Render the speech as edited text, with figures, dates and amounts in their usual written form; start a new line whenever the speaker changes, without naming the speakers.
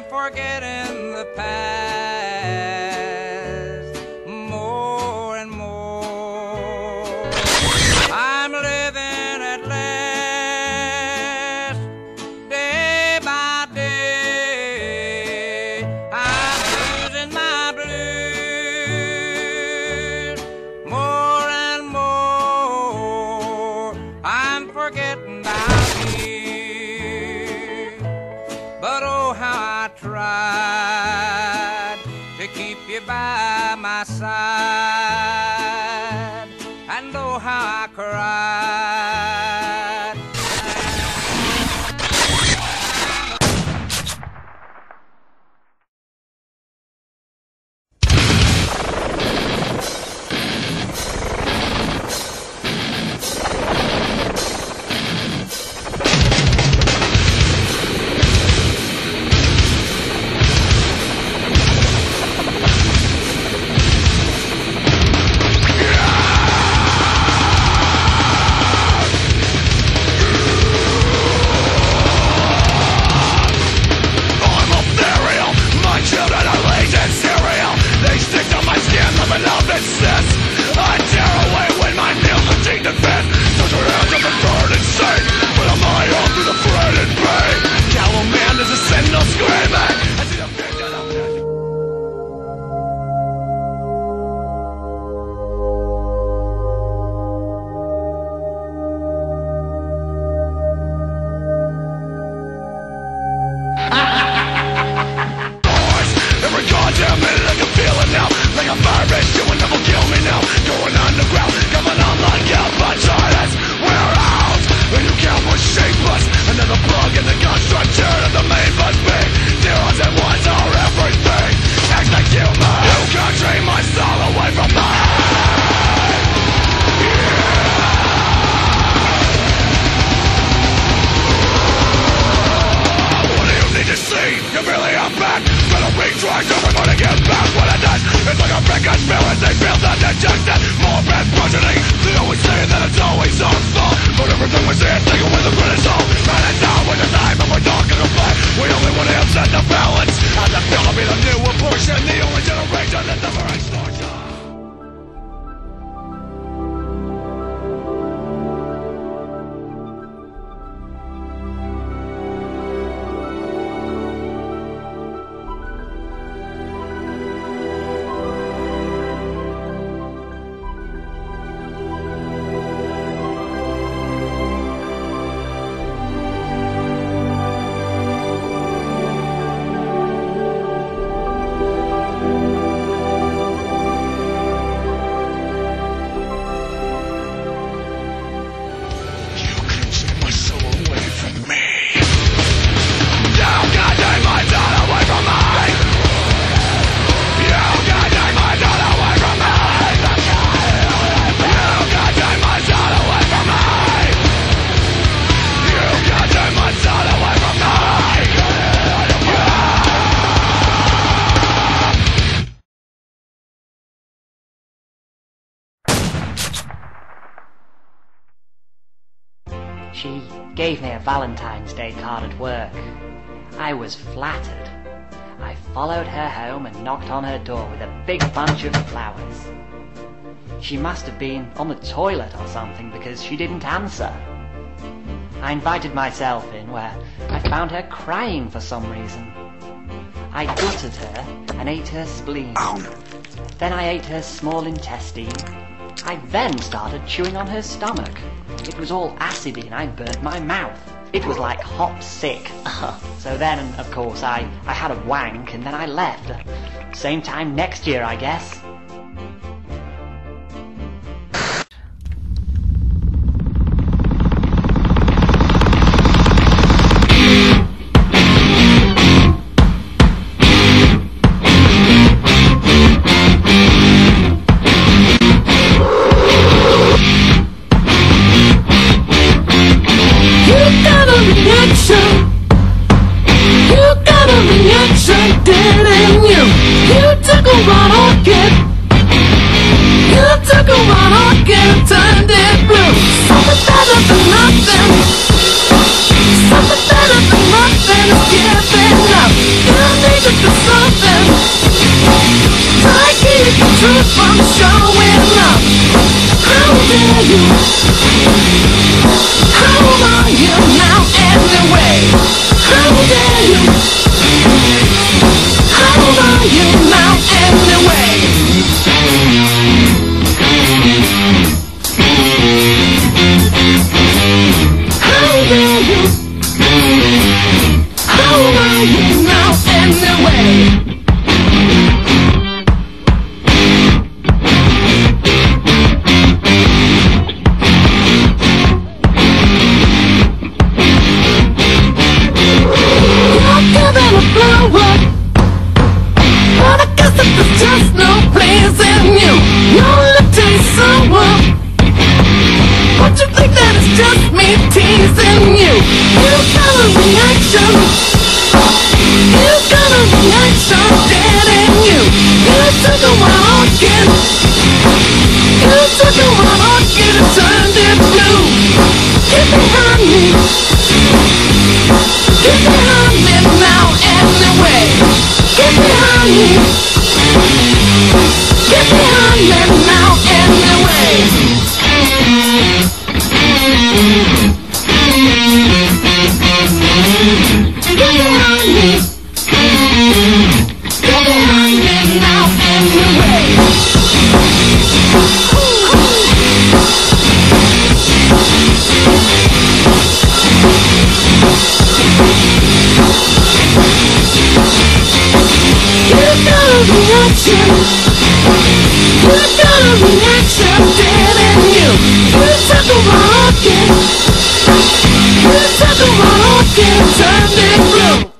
I'm forgetting the past more and more. I'm living at last, day by day. I'm losing my blues more and more. I'm forgetting about you, but oh how I tried to keep you by my side, and oh how I cried.
She gave me a Valentine's Day card at work. I was flattered. I followed her home and knocked on her door with a big bunch of flowers. She must have been on the toilet or something because she didn't answer. I invited myself in, where I found her crying for some reason. I gutted her and ate her spleen. Then I ate her small intestine. I then started chewing on her stomach. It was all acidy and I burnt my mouth. It was like hot sick. So then, of course, I had a wank and then I left. Same time next year, I guess.
Something better than nothing is giving up. truth from showing up. How dare you? How are you now anyway? How dare you? How are you now anyway? How dare you? How are you now anyway? Just me teasing you. You got a reaction. You got a reaction, didn't you? You took a wild orchid. You took a wild orchid and turned it blue. Get behind me. Get behind me now anyway. Get behind me. Get behind me now anyway. Get behind me. Get behind me now anyway. You got a reaction. You got a reaction, didn't you? You took a rocket. You took a rocket and turned it blue.